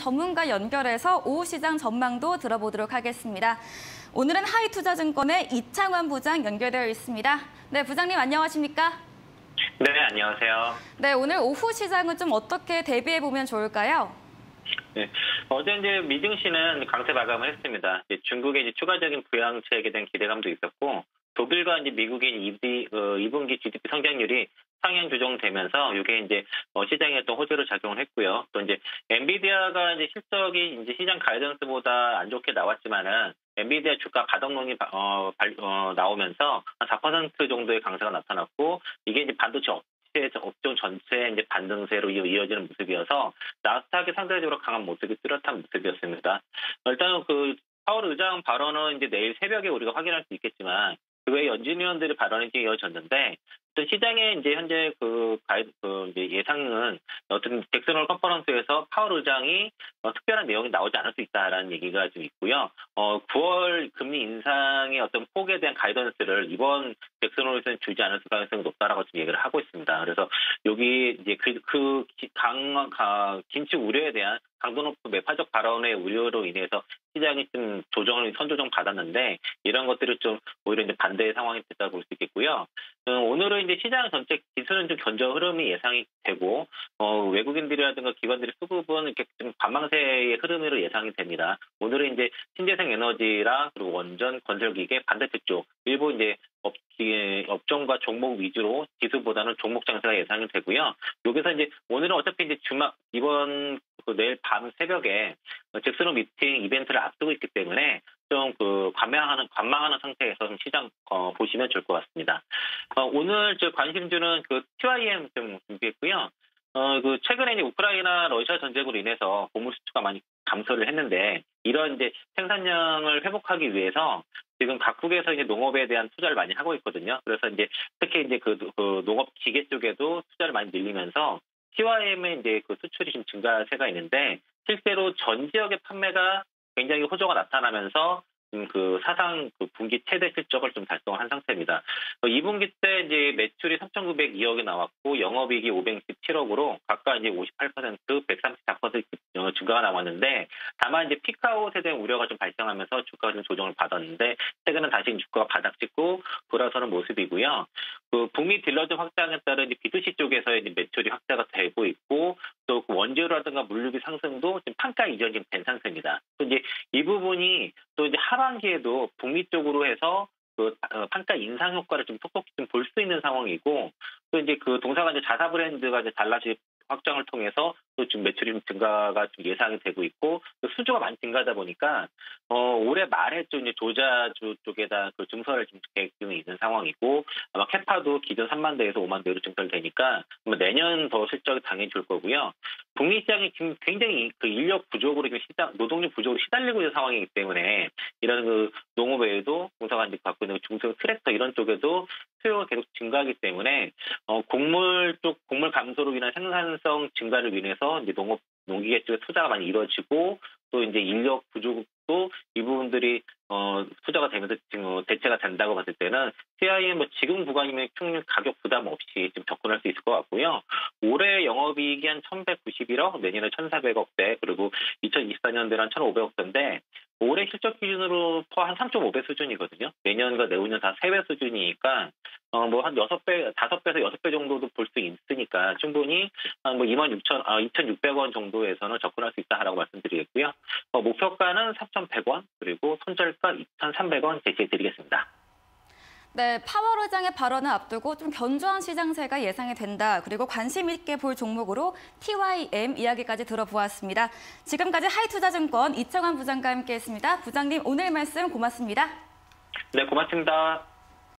전문가 연결해서 오후 시장 전망도 들어보도록 하겠습니다. 오늘은 하이투자증권의 이창환 부장 연결되어 있습니다. 네, 부장님 안녕하십니까? 네, 안녕하세요. 네, 오늘 오후 시장은 좀 어떻게 대비해 보면 좋을까요? 네, 어제 이제 미증시는 강세 마감을 했습니다. 중국의 추가적인 부양책에 대한 기대감도 있었고, 독일과 이제 미국의 2분기 GDP 성장률이 상향 조정되면서 이게 이제 시장에 어떤 호재로 작용을 했고요. 또 이제 엔비디아가 이제 실적이 이제 시장 가이던스보다 안 좋게 나왔지만은 엔비디아 주가 바닥론이 나오면서 한 4% 정도의 강세가 나타났고, 이게 이제 반도체 업종 전체의 이제 반등세로 이어지는 모습이어서 나스닥이 상대적으로 강한 모습이 뚜렷한 모습이었습니다. 일단은 파월 의장 발언은 이제 내일 새벽에 우리가 확인할 수 있겠지만, 그 외에 연준위원들의 발언이 이어졌는데, 또 시장의 이제 현재 이제 예상은 어떤 잭슨 홀 컨퍼런스에서 파월 의장이 특별한 내용이 나오지 않을 수 있다라는 얘기가 좀 있고요. 9월 금리 인상의 어떤 폭에 대한 가이던스를 이번 잭슨 홀에서는 주지 않을 가능성이 높다라고 좀 얘기를 하고 있습니다. 그래서 여기 이제 긴축 우려에 대한 강도 높은 매파적 발언의 우려로 인해서 시장이 좀 선조정 받았는데, 이런 것들이 좀 오히려 이제 반대의 상황이 됐다고 볼 수 있겠고요. 오늘은 이제 시장 전체 지수는 좀 견조 흐름이 예상이 되고, 외국인들이라든가 기관들의 수급은 이렇게 좀 관망세의 흐름으로 예상이 됩니다. 오늘은 이제 신재생 에너지랑 그리고 원전, 건설기계, 반도체 쪽 일부 이제 업종과 종목 위주로 지수보다는 종목 장세가 예상이 되고요. 여기서 이제 오늘은 어차피 이제 이번 내일 밤 새벽에 잭슨 홀 미팅 이벤트를 앞두고 있기 때문에 좀 관망하는 상태에서 좀 시장 보시면 좋을 것 같습니다. 오늘 관심주는 TYM 좀 준비했고요. 최근에 이제 우크라이나 러시아 전쟁으로 인해서 곡물 수출가 많이 감소를 했는데, 이런 이제 생산량을 회복하기 위해서 지금 각국에서 이제 농업에 대한 투자를 많이 하고 있거든요. 그래서 이제 특히 이제 농업 기계 쪽에도 투자를 많이 늘리면서 TYM의 이제 수출이 좀 증가세가 있는데, 실제로 전 지역의 판매가 굉장히 호조가 나타나면서 사상 분기 최대 실적을 좀 달성한 상태입니다. 2분기 때 이제 매출이 3,902억이 나왔고, 영업이익이 517억으로 각각 이제 58%, 134% 증가가 나왔는데, 다만 이제 피크아웃에 대한 우려가 좀 발생하면서 주가가 좀 조정을 받았는데, 최근은 다시 주가가 바닥 찍고 돌아서는 모습이고요. 북미 딜러즈 확장에 따른 이제 B2C 쪽에서의 이제 매출이 확대가 되고 있고, 또 원재료라든가 물류비 상승도 지금 판가 이전이 된 상태입니다. 또 이제 이 부분이 또 이제 하반기에도 북미 쪽으로 해서 판가 인상 효과를 좀 톡톡히 좀 볼 수 있는 상황이고, 또 이제 동사가 이제 자사 브랜드가 이제 달라질 확장을 통해서 또 지금 매출이 증가가 좀 예상이 되고 있고, 또 수주가 많이 증가하다 보니까 올해 말에 좀 이제 조자주 쪽에다 증설을 지금 계획 중에 있는 상황이고, 아마 캐파도 기존 3만 대에서 5만 대로 증설되니까 내년 더 실적이 당연히 좋을 거고요. 북미 시장이 지금 굉장히 인력 부족으로 노동력 부족으로 시달리고 있는 상황이기 때문에, 이런 농업 외에도 공사가 이제 갖고 있는 중소형 트랙터 이런 쪽에도 수요가 계속 증가하기 때문에 곡물 감소로 인한 생산성 증가를 위해서 이제 농기계 쪽에 투자가 많이 이루어지고, 또 이제 인력 부족도 이 부분들이 투자가 되면서 지금 대체가 된다고 봤을 때는 TIM 지금 구간이면 충분히 가격 부담 없이 좀 접근할 수 있을 것 같고요. 올해 영업이익이 한 1,191억, 내년에 1,400억대, 그리고 2024년대는 한 1,500억대인데, 올해 실적 기준으로 한 3.5배 수준이거든요. 내년과 내후년 다 3배 수준이니까 한 6배, 5배에서 6배 정도도 볼 수 있으니까 충분히 한 2,600원 정도에서는 접근할 수 있다라고 말씀드리겠고요. 목표가는 4,100원, 그리고 손절가 2,300원 제시해드리겠습니다. 네, 파월 의장의 발언을 앞두고 좀 견조한 시장세가 예상이 된다. 그리고 관심 있게 볼 종목으로 TYM 이야기까지 들어보았습니다. 지금까지 하이투자증권 이창환 부장과 함께했습니다. 부장님, 오늘 말씀 고맙습니다. 네, 고맙습니다.